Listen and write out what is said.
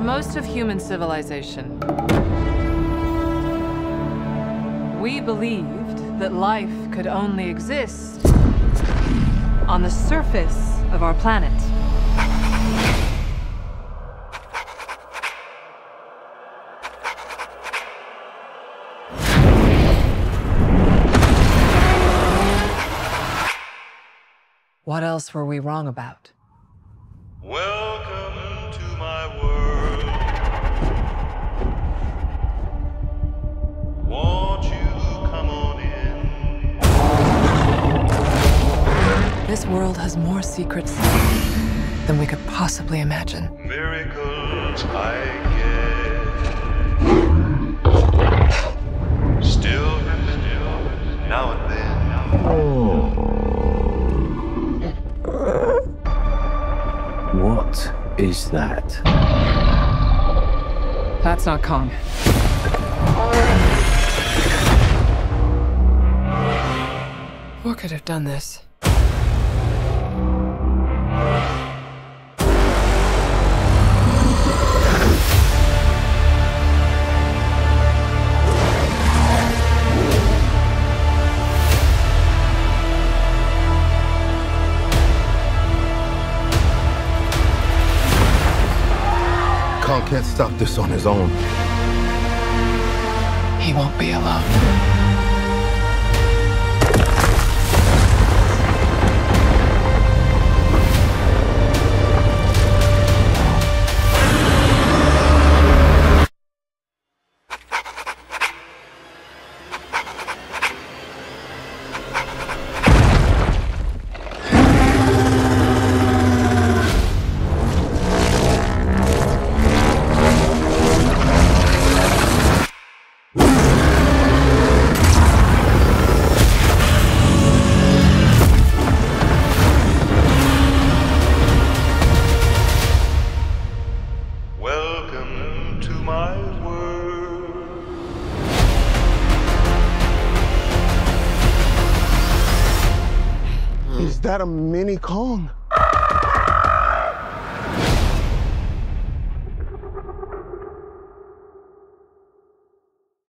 most of human civilization, we believed that life could only exist on the surface of our planet. What else were we wrong about? Welcome to my world. Won't you come on in? This world has more secrets than we could possibly imagine. Miracles I get. Still now and then. What is that? That's not Kong. What could have done this? Kong can't stop this on his own. He won't be alone. Is that a mini Kong?